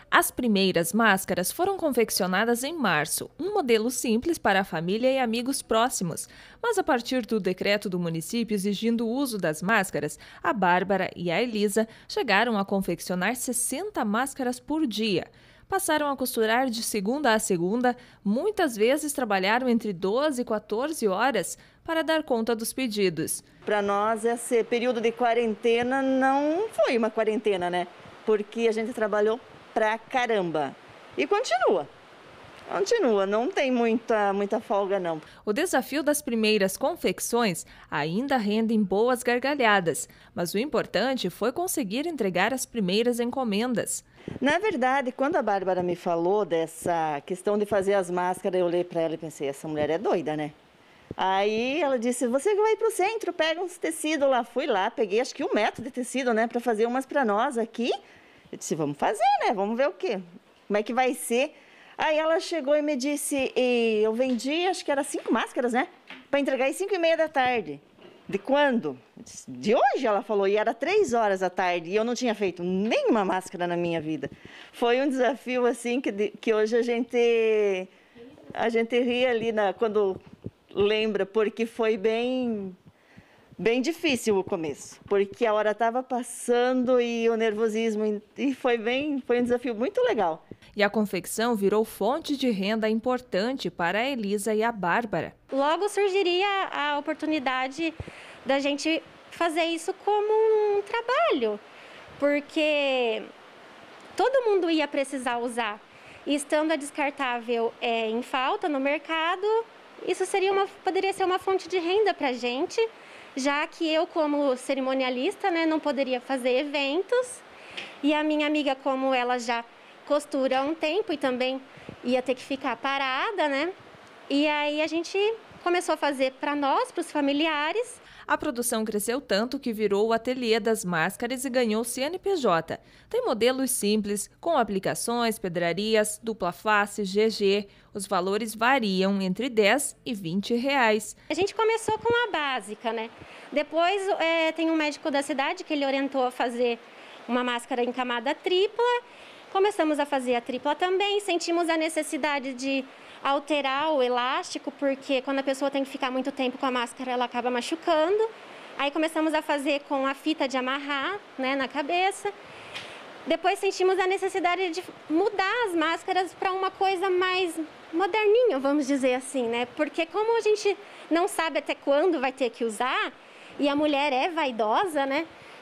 As primeiras máscaras foram confeccionadas em março, um modelo simples para a família e amigos próximos. Mas a partir do decreto do município exigindo o uso das máscaras, a Bárbara e a Elisa chegaram a confeccionar 60 máscaras por dia. Passaram a costurar de segunda a segunda, muitas vezes trabalharam entre 12 e 14 horas para dar conta dos pedidos. Para nós, esse período de quarentena não foi uma quarentena, né? Porque a gente trabalhou pra caramba. E continua, não tem muita folga não. O desafio das primeiras confecções ainda rendem boas gargalhadas, mas o importante foi conseguir entregar as primeiras encomendas. Na verdade, quando a Bárbara me falou dessa questão de fazer as máscaras, eu olhei para ela e pensei, essa mulher é doida, né? Aí ela disse, você vai para o centro, pega uns tecidos lá. Fui lá, peguei acho que 1 metro de tecido, né, para fazer umas para nós aqui. Eu disse, vamos fazer, né, vamos ver o quê, como é que vai ser. Aí ela chegou e me disse, eu vendi, acho que era 5 máscaras, né, para entregar às 5h30 da tarde. De quando? Disse, de hoje, ela falou, e era 3 horas da tarde, e eu não tinha feito nenhuma máscara na minha vida. Foi um desafio, assim, que hoje a gente ri ali quando lembra, porque foi bem difícil o começo, porque a hora estava passando e o nervosismo, e foi um desafio muito legal. E a confecção virou fonte de renda importante para a Elisa e a Bárbara. Logo surgiria a oportunidade da gente fazer isso como um trabalho, porque todo mundo ia precisar usar. E estando a descartável em falta no mercado, isso poderia ser uma fonte de renda para a gente, já que eu, como cerimonialista, né, não poderia fazer eventos, e a minha amiga, como ela já costura há um tempo e também ia ter que ficar parada, né? E aí a gente começou a fazer para nós, para os familiares. A produção cresceu tanto que virou o ateliê das máscaras e ganhou CNPJ. Tem modelos simples, com aplicações, pedrarias, dupla face, GG. Os valores variam entre 10 e 20 reais. A gente começou com a básica, né? Depois tem um médico da cidade que ele orientou a fazer uma máscara em camada tripla. Começamos a fazer a tripla também, sentimos a necessidade de alterar o elástico, porque quando a pessoa tem que ficar muito tempo com a máscara, ela acaba machucando. Aí começamos a fazer com a fita de amarrar, né, na cabeça. Depois sentimos a necessidade de mudar as máscaras para uma coisa mais moderninha, vamos dizer assim, né? Porque como a gente não sabe até quando vai ter que usar, e a mulher é vaidosa, né?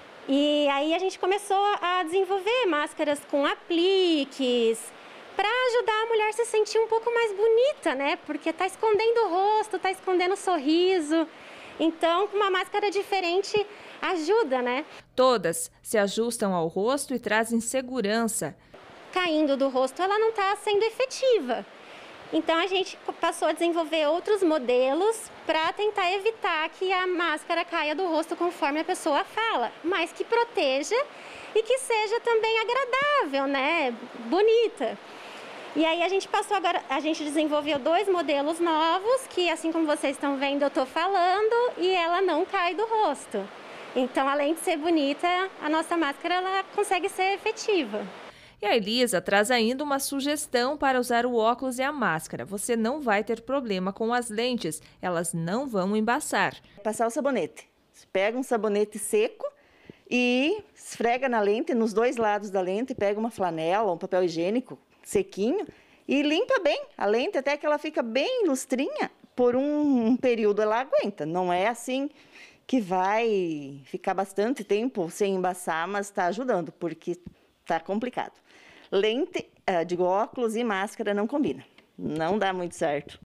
E aí a gente começou a desenvolver máscaras com apliques, para ajudar a mulher a se sentir um pouco mais bonita, né? Porque está escondendo o rosto, está escondendo o sorriso. Então, uma máscara diferente ajuda, né? Todas se ajustam ao rosto e trazem segurança. Caindo do rosto, ela não está sendo efetiva. Então, a gente passou a desenvolver outros modelos para tentar evitar que a máscara caia do rosto conforme a pessoa fala, mas que proteja e que seja também agradável, né? Bonita. E aí a gente desenvolveu 2 modelos novos, que assim como vocês estão vendo, eu estou falando, e ela não cai do rosto. Então, além de ser bonita, a nossa máscara ela consegue ser efetiva. E a Elisa traz ainda uma sugestão para usar o óculos e a máscara. Você não vai ter problema com as lentes, elas não vão embaçar. Passar o sabonete. Você pega um sabonete seco e esfrega na lente, nos 2 lados da lente, pega uma flanela, um papel higiênico sequinho e limpa bem a lente até que ela fica bem lustrinha. Por um período ela aguenta, não é assim que vai ficar bastante tempo sem embaçar, mas está ajudando, porque está complicado. Lente, óculos e máscara não combina, não dá muito certo.